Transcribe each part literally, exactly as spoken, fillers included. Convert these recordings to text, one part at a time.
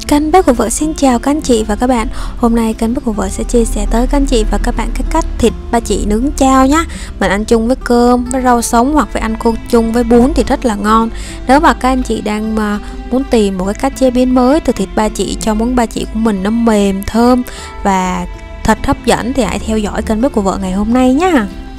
Kênh Bếp của Vợ xin chào các anh chị và các bạn. Hôm nay kênh Bếp của Vợ sẽ chia sẻ tới các anh chị và các bạn cái cách thịt ba chỉ nướng chao nhé. Mình ăn chung với cơm, với rau sống hoặc phải ăn cô chung với bún thì rất là ngon. Nếu mà các anh chị đang mà muốn tìm một cái cách chế biến mới từ thịt ba chỉ cho món ba chỉ của mình nó mềm, thơm và thật hấp dẫn thì hãy theo dõi kênh Bếp của Vợ ngày hôm nay nhé.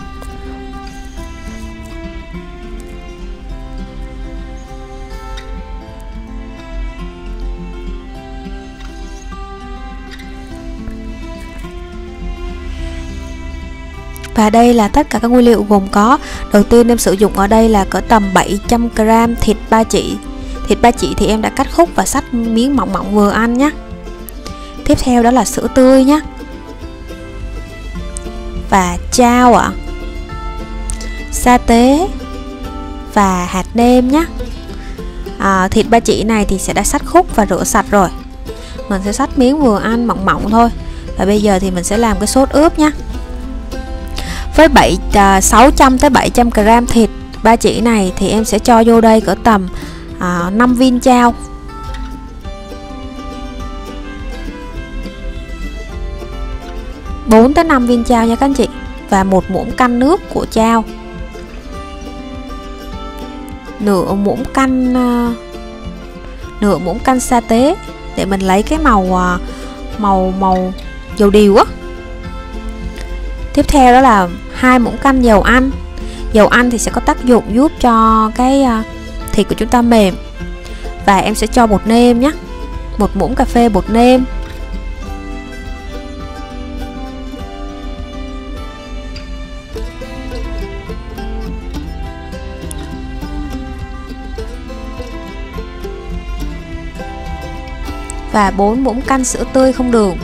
Và đây là tất cả các nguyên liệu gồm có. Đầu tiên em sử dụng ở đây là cỡ tầm bảy trăm gam thịt ba chỉ. Thịt ba chỉ thì em đã cắt khúc và cắt miếng mỏng mỏng vừa ăn nhé. Tiếp theo đó là sữa tươi nhé. Và chao ạ. À. Sa tế và hạt nêm nhé. À, thịt ba chỉ này thì sẽ đã cắt khúc và rửa sạch rồi. Mình sẽ cắt miếng vừa ăn mỏng mỏng thôi. Và bây giờ thì mình sẽ làm cái sốt ướp nhé. Với bảy sáu trăm tới bảy trăm gam thịt ba chỉ này thì em sẽ cho vô đây cỡ tầm à, năm viên chao. bốn tới năm viên chao nha các anh chị. Và một muỗng canh nước của chao. Nửa muỗng canh uh, nửa muỗng canh sa tế để mình lấy cái màu uh, màu màu dầu điều á. Tiếp theo đó là hai muỗng canh dầu ăn. Dầu ăn thì sẽ có tác dụng giúp cho cái thịt của chúng ta mềm. Và em sẽ cho bột nêm nhé. Một muỗng cà phê bột nêm. Và bốn muỗng canh sữa tươi không đường.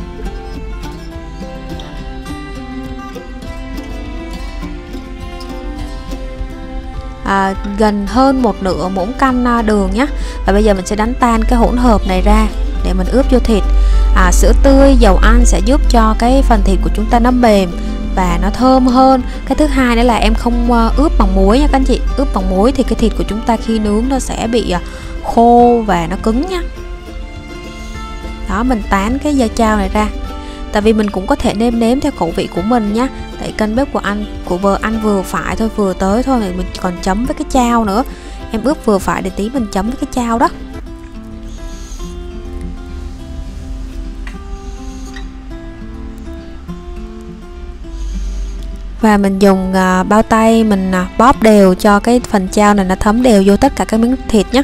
À, gần hơn một nửa muỗng canh đường nhé. Và bây giờ mình sẽ đánh tan cái hỗn hợp này ra để mình ướp vô thịt. à, Sữa tươi, dầu ăn sẽ giúp cho cái phần thịt của chúng ta nó mềm và nó thơm hơn. Cái thứ hai nữa là em không ướp bằng muối nha các anh chị. Ướp bằng muối thì cái thịt của chúng ta khi nướng nó sẽ bị khô và nó cứng nhá. Đó, mình tán cái da chao này ra. Tại vì mình cũng có thể nêm nếm theo khẩu vị của mình nhé. Tại kênh bếp của anh của Vợ ăn vừa phải thôi, vừa tới thôi. Mình còn chấm với cái chao nữa. Em ướp vừa phải để tí mình chấm với cái chao đó. Và mình dùng uh, bao tay mình uh, bóp đều cho cái phần chao này nó thấm đều vô tất cả các miếng thịt nhé.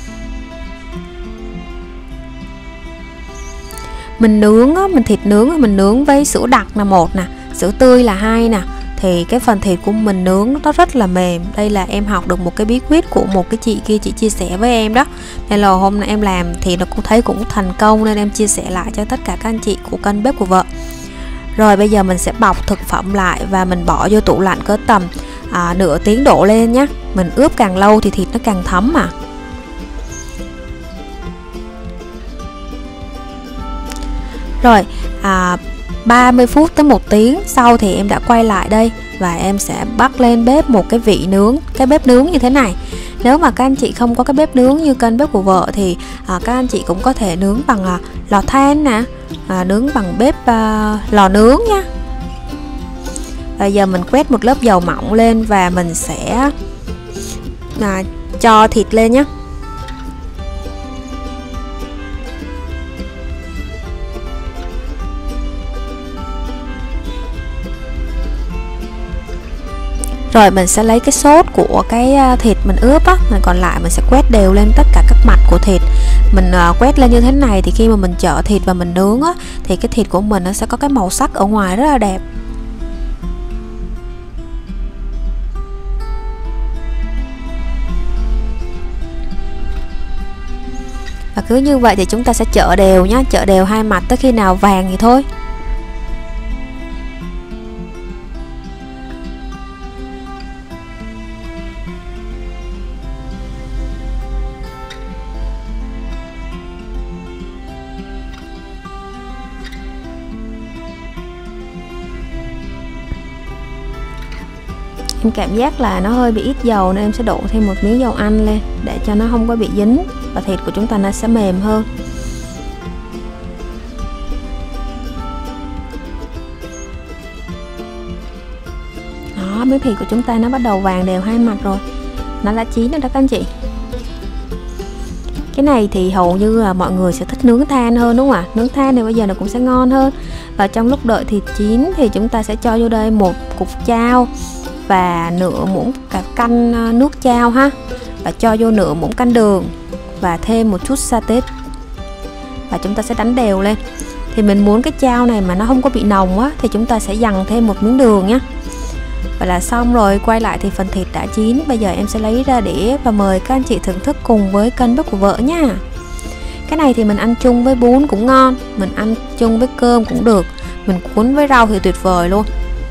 Mình nướng á, mình thịt nướng mình nướng với sữa đặc là một nè, sữa tươi là hai nè, thì cái phần thịt của mình nướng nó rất là mềm. Đây là em học được một cái bí quyết của một cái chị kia, chị chia sẻ với em đó. Nên là hôm nay em làm thì nó cũng thấy cũng thành công nên em chia sẻ lại cho tất cả các anh chị của kênh bếp của Vợ. Rồi bây giờ mình sẽ bọc thực phẩm lại và mình bỏ vô tủ lạnh cỡ tầm à, nửa tiếng đổ lên nhé. Mình ướp càng lâu thì thịt nó càng thấm mà. Rồi à, ba mươi phút tới một tiếng sau thì em đã quay lại đây và em sẽ bắt lên bếp một cái vị nướng, cái bếp nướng như thế này. Nếu mà các anh chị không có cái bếp nướng như kênh bếp của Vợ thì à, các anh chị cũng có thể nướng bằng à, lò than nè, à, nướng bằng bếp à, lò nướng nha. Bây giờ mình quét một lớp dầu mỏng lên và mình sẽ à, cho thịt lên nhé. Rồi mình sẽ lấy cái sốt của cái thịt mình ướp á, mình còn lại mình sẽ quét đều lên tất cả các mặt của thịt. Mình uh, quét lên như thế này thì khi mà mình chở thịt và mình nướng á thì cái thịt của mình nó sẽ có cái màu sắc ở ngoài rất là đẹp. Và cứ như vậy thì chúng ta sẽ chở đều nhá, chở đều hai mặt tới khi nào vàng thì thôi. Em cảm giác là nó hơi bị ít dầu nên em sẽ đổ thêm một miếng dầu ăn lên để cho nó không có bị dính và thịt của chúng ta nó sẽ mềm hơn. Đó, miếng thịt của chúng ta nó bắt đầu vàng đều hai mặt rồi, nó đã chín rồi đó các anh chị. Cái này thì hầu như là mọi người sẽ thích nướng than hơn đúng không ạ? Nướng than thì bây giờ nó cũng sẽ ngon hơn. Và trong lúc đợi thịt chín thì chúng ta sẽ cho vô đây một cục chao và nửa muỗng cả canh nước chao ha. Và cho vô nửa muỗng canh đường và thêm một chút sa tế. Và chúng ta sẽ đánh đều lên. Thì mình muốn cái chao này mà nó không có bị nồng á thì chúng ta sẽ dằn thêm một miếng đường nhé. Vậy là xong rồi, quay lại thì phần thịt đã chín. Bây giờ em sẽ lấy ra đĩa và mời các anh chị thưởng thức cùng với canh bếp của vợ nha. Cái này thì mình ăn chung với bún cũng ngon, mình ăn chung với cơm cũng được, mình cuốn với rau thì tuyệt vời luôn.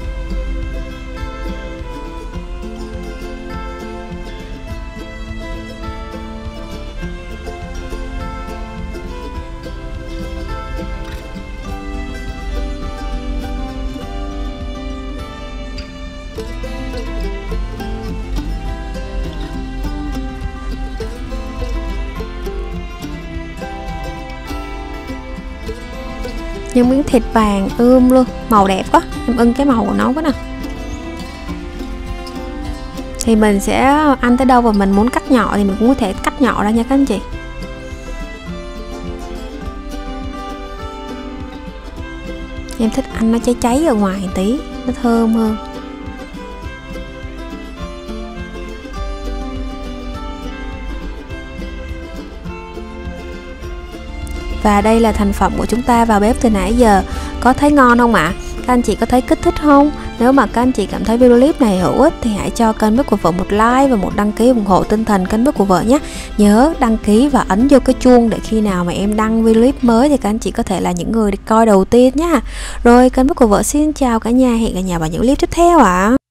Những miếng thịt vàng ươm luôn, màu đẹp quá, em ưng cái màu của nó quá nè. Thì mình sẽ ăn tới đâu và mình muốn cắt nhỏ thì mình cũng có thể cắt nhỏ ra nha các anh chị. Em thích ăn nó cháy cháy ở ngoài một tí, nó thơm hơn. Và đây là thành phẩm của chúng ta vào bếp từ nãy giờ. Có thấy ngon không ạ? À? Các anh chị có thấy kích thích không? Nếu mà các anh chị cảm thấy video clip này hữu ích thì hãy cho kênh bếp của vợ một like và một đăng ký ủng hộ tinh thần kênh bếp của vợ nhé. Nhớ đăng ký và ấn vô cái chuông để khi nào mà em đăng video clip mới thì các anh chị có thể là những người được coi đầu tiên nhé. Rồi kênh bếp của vợ xin chào cả nhà, hẹn cả nhà vào những clip tiếp theo ạ. À.